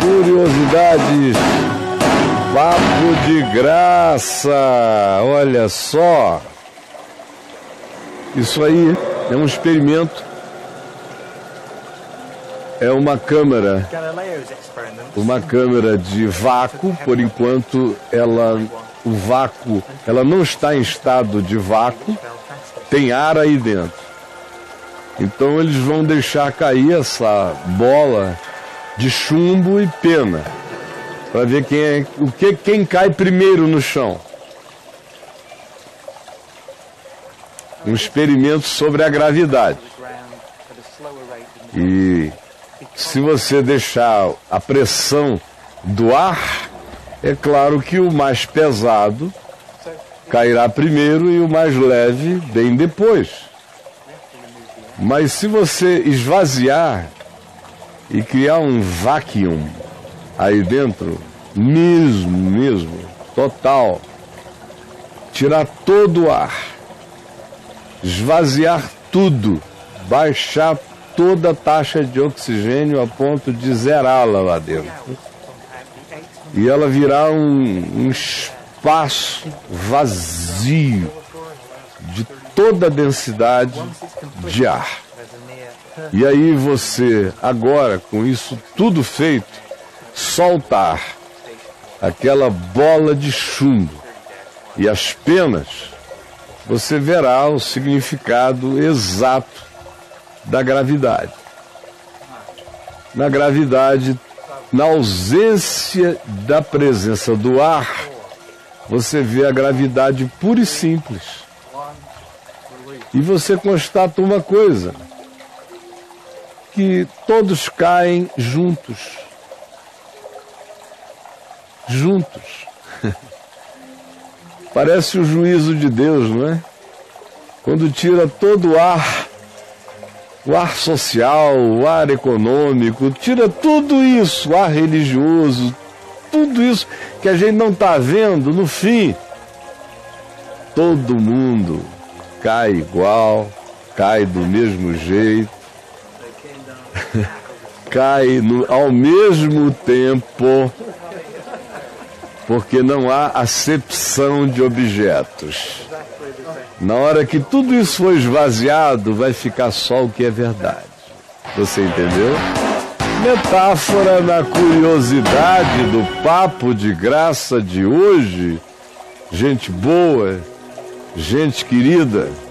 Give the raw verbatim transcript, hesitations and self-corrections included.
Curiosidades, papo de graça. Olha só, isso aí é um experimento, é uma câmera, uma câmera de vácuo. Por enquanto, ela, o vácuo, ela não está em estado de vácuo, tem ar aí dentro. Então eles vão deixar cair essa bola de chumbo e pena para ver quem é, o que quem cai primeiro no chão. Um experimento sobre a gravidade. E se você deixar a pressão do ar, é claro que o mais pesado cairá primeiro e o mais leve bem depois. Mas se você esvaziar e criar um vacuum aí dentro, mesmo, mesmo, total, tirar todo o ar, esvaziar tudo, baixar toda a taxa de oxigênio a ponto de zerá-la lá dentro, e ela virar um, um espaço vazio de toda a densidade de ar. E aí você, agora, com isso tudo feito, soltar aquela bola de chumbo e as penas, você verá o significado exato da gravidade. Na gravidade, na ausência da presença do ar, você vê a gravidade pura e simples. E você constata uma coisa, que todos caem juntos. Juntos. Parece o juízo de Deus, não é? Quando tira todo o ar, o ar social, o ar econômico, tira tudo isso, o ar religioso, tudo isso que a gente não está vendo, no fim, todo mundo cai igual, cai do mesmo jeito, cai no, ao mesmo tempo, porque não há acepção de objetos. Na hora que tudo isso for esvaziado, vai ficar só o que é verdade. Você entendeu? Metáfora na curiosidade do papo de graça de hoje. Gente boa, gente querida.